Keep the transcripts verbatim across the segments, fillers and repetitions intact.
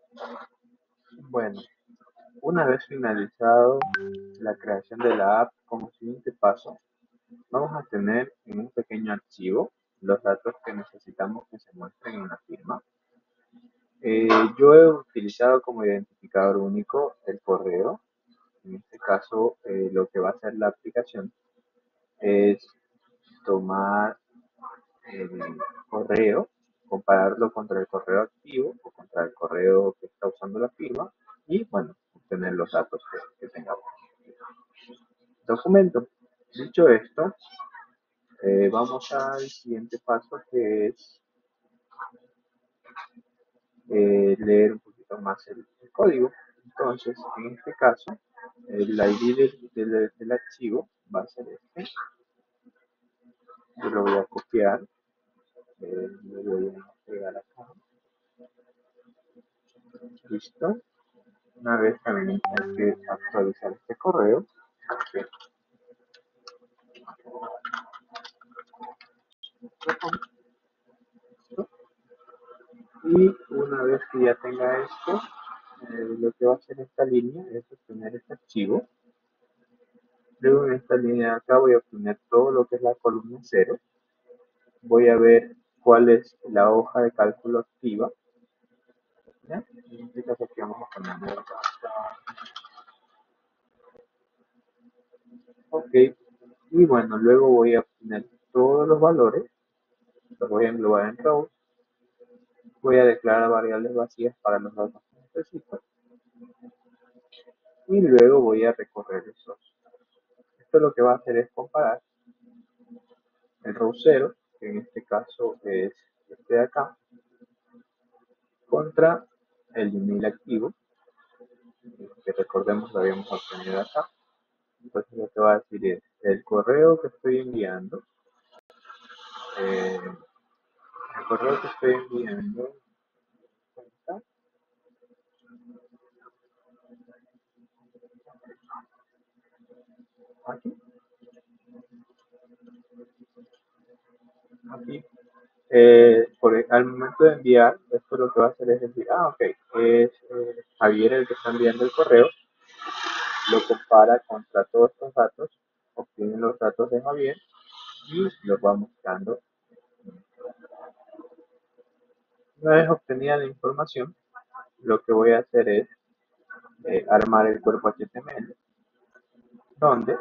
Bueno, una vez finalizado la creación de la app, como siguiente paso, vamos a tener en un pequeño archivo los datos que necesitamos que se muestren en la firma. Eh, yo he utilizado como identificador único el correo. En este caso, eh, lo que va a hacer la aplicación es tomar el correo, compararlo contra el correo activo o contra el correo que está usando la firma y, bueno, obtener los datos que, que tengamos. Documento. Dicho esto, eh, vamos al siguiente paso que es eh, leer un poquito más el, el código. Entonces, en este caso, el I D del, del, del archivo va a ser este. Yo lo voy a copiar, eh, lo voy a pegar acá. Listo. Una vez también hay que actualizar este correo. Okay. Y una vez que ya tenga esto, eh, lo que va a hacer esta línea es obtener este archivo. Luego en esta línea de acá voy a obtener todo lo que es la columna cero. Voy a ver cuál es la hoja de cálculo activa. ¿Ya? En este caso aquí vamos a poner acá. Ok. Y bueno, luego voy a obtener todos los valores. Los voy a englobar en rows. Voy a declarar variables vacías para los datos que necesito. Y luego voy a recorrer esos. Esto lo que va a hacer es comparar el row cero, que en este caso es este de acá, contra el email activo, que recordemos lo habíamos obtenido acá. Entonces lo que va a decir es el correo que estoy enviando, eh, el correo que estoy enviando, aquí, aquí, eh, por, al momento de enviar, esto lo que va a hacer es decir, ah, ok, es eh, Javier el que está enviando el correo, lo compara contra todos estos datos, obtiene los datos de Javier y los va mostrando. Una vez obtenida la información, lo que voy a hacer es eh, armar el cuerpo H T M L, donde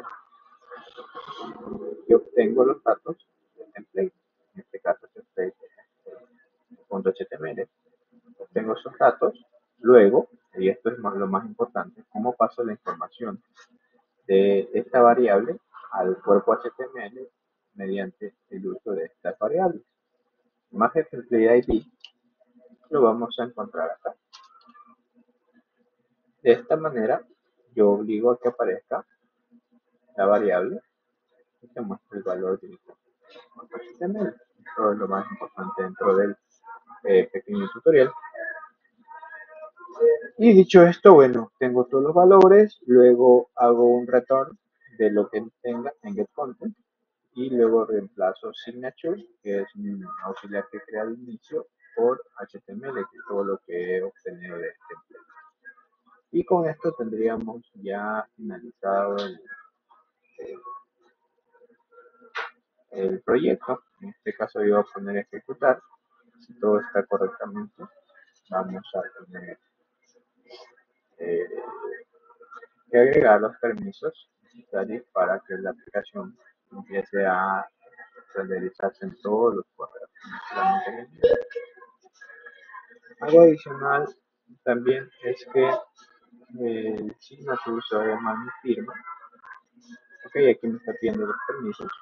yo obtengo los datos del template, en este caso template.html, obtengo esos datos, luego, y esto es más, lo más importante, cómo paso la información de esta variable al cuerpo H T M L mediante el uso de estas variables. Más el template I D lo vamos a encontrar acá. De esta manera, yo obligo a que aparezca la variable y se muestre el valor del cuerpo H T M L. Esto es lo más importante dentro del eh, pequeño tutorial. Y dicho esto, bueno, tengo todos los valores, luego hago un return de lo que tenga en getContent y luego reemplazo signature, que es un auxiliar que crea al inicio, por H T M L, que es todo lo que he obtenido de template. Y con esto tendríamos ya finalizado el, el, el proyecto. En este caso yo voy a poner ejecutar. Si todo está correctamente, vamos a tener eh, que agregar los permisos necesarios para que la aplicación empiece a renderizarse en todos los correos. Algo adicional también es que el signature se va a llamar mi firma. Ok, aquí me está pidiendo los permisos.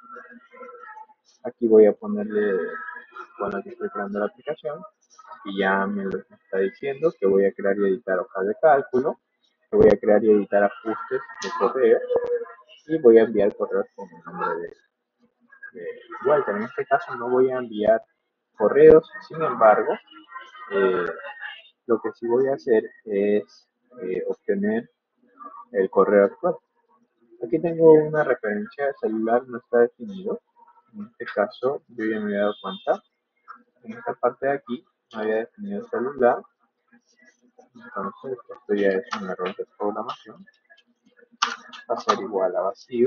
Aquí voy a ponerle, bueno, aquí estoy creando la aplicación y ya me lo está diciendo que voy a crear y editar hojas de cálculo, que voy a crear y editar ajustes de correo y voy a enviar correos con el nombre de, de Walter. En este caso no voy a enviar correos, sin embargo, eh, lo que sí voy a hacer es eh, obtener el correo actual. Aquí tengo una referencia de celular, no está definido. En este caso, yo ya me había dado cuenta. En esta parte de aquí, no había definido celular. Entonces, esto ya es un error de programación. Va a ser igual a vacío.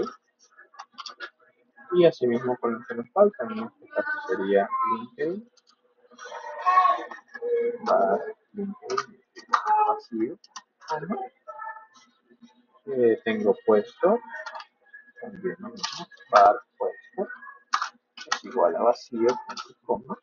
Y asimismo con lo que nos falta, en este caso sería LinkedIn, var LinkedIn vacío, coma, eh, tengo puesto, también lo mismo, var puesto, es igual a vacío, coma,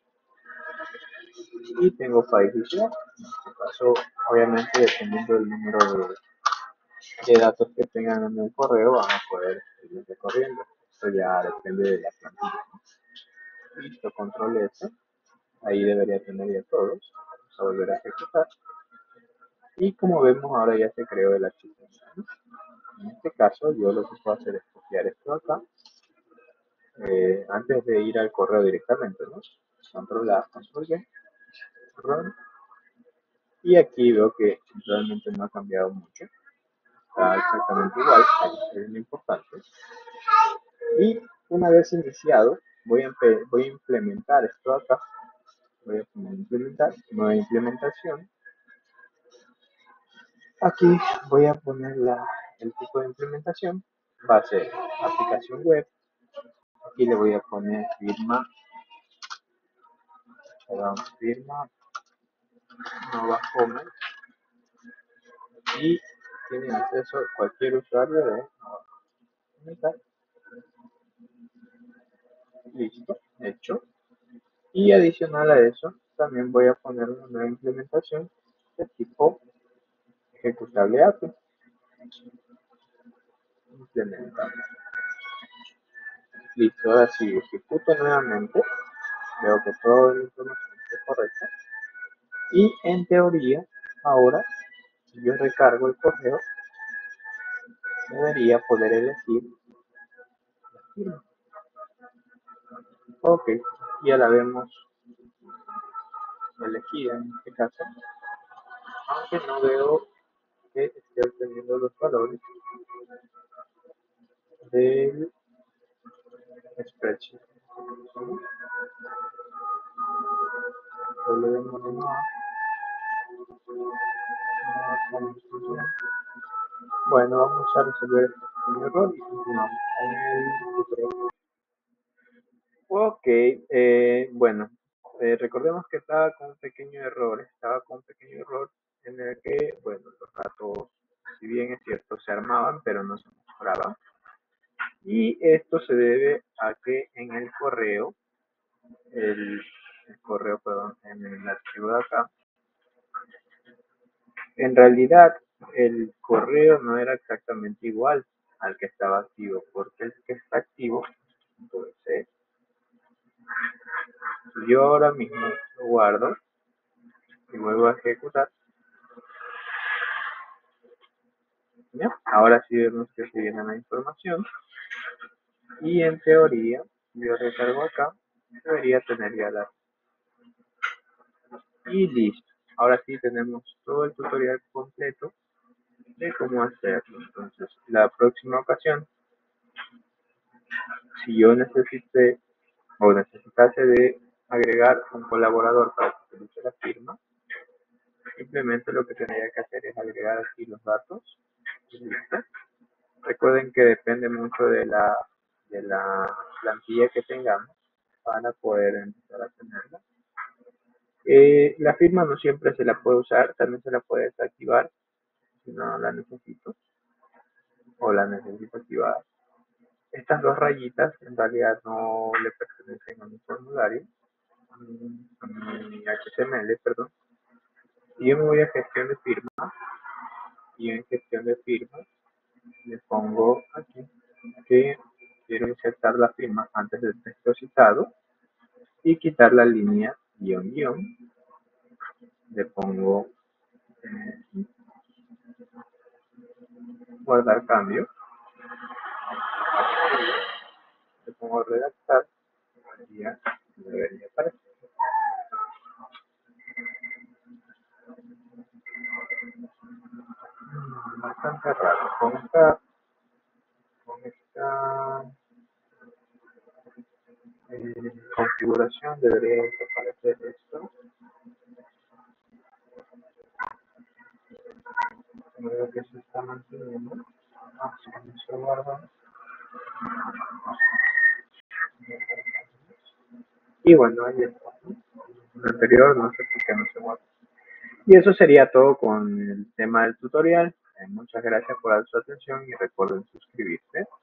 y tengo país y ciudad. En este caso, obviamente, dependiendo del número de, de datos que tengan en el correo, van a poder seguir recorriendo. Esto ya depende de la plantilla. Listo, control S. Ahí debería tener ya todos. Vamos a volver a ejecutar. Y como vemos, ahora ya se creó el H T M L. En este caso, yo lo que puedo hacer es copiar esto acá. Eh, antes de ir al correo directamente, ¿no? Control A, Control B, Run. Y aquí veo que realmente no ha cambiado mucho. Está exactamente igual, es lo importante. Y una vez iniciado, voy a, voy a implementar esto acá. Voy a poner implementar, nueva implementación. Aquí voy a poner la, el tipo de implementación. Va a ser aplicación web. Aquí le voy a poner firma, perdón, firma Nova Commerce y tiene acceso cualquier usuario de Nova Commerce. Listo, hecho. Y adicional a eso, también voy a poner una nueva implementación de tipo ejecutable A P I. Implementar. Listo, ahora sí, ejecuto nuevamente. Veo que toda la información está correcta. Y en teoría, ahora, si yo recargo el correo, debería poder elegir la firma. Ok, ya la vemos elegida en este caso, aunque no veo que esté obteniendo los valores del spreadsheet. Bueno, vamos a resolver este pequeño error y continuamos. Ok, eh, bueno, eh, recordemos que estaba con un pequeño error, estaba con un pequeño error en el que, bueno, los datos, si bien es cierto, se armaban, pero no se mostraban. Y esto se debe a que en el correo, el, el correo, perdón, en el archivo de acá, en realidad el correo no era exactamente igual al que estaba activo, porque el que está activo, entonces, yo ahora mismo lo guardo y vuelvo a ejecutar. ¿Ya? Ahora sí vemos que se viene la información y en teoría, yo recargo acá, debería tener ya la... Y listo. Ahora sí tenemos todo el tutorial completo de cómo hacerlo. Entonces, la próxima ocasión, si yo necesite o necesitase de agregar un colaborador para que utilice la firma, simplemente lo que tendría que hacer es agregar aquí los datos y listo. Recuerden que depende mucho de la, de la plantilla que tengamos para poder empezar a tenerla. Eh, la firma no siempre se la puede usar, también se la puede desactivar si no la necesito o la necesito activar. Estas dos rayitas en realidad no le pertenecen a mi formulario, a mi, a mi H T M L, perdón. Y yo me voy a gestión de firma y en gestión de firma le pongo aquí que quiero insertar la firma antes del texto citado y quitar la línea guión guión. Le pongo eh, guardar cambio. Le pongo redactar. Ya debería aparecer. Bastante raro. Con esta, con esta eh, configuración debería desaparecer esto. Veo que se está manteniendo. Ah, sí, se guarda. Y bueno, ahí está. El anterior no sé por qué no se guarda. Y eso sería todo con el tema del tutorial. Eh, muchas gracias por dar su atención y recuerden suscribirse.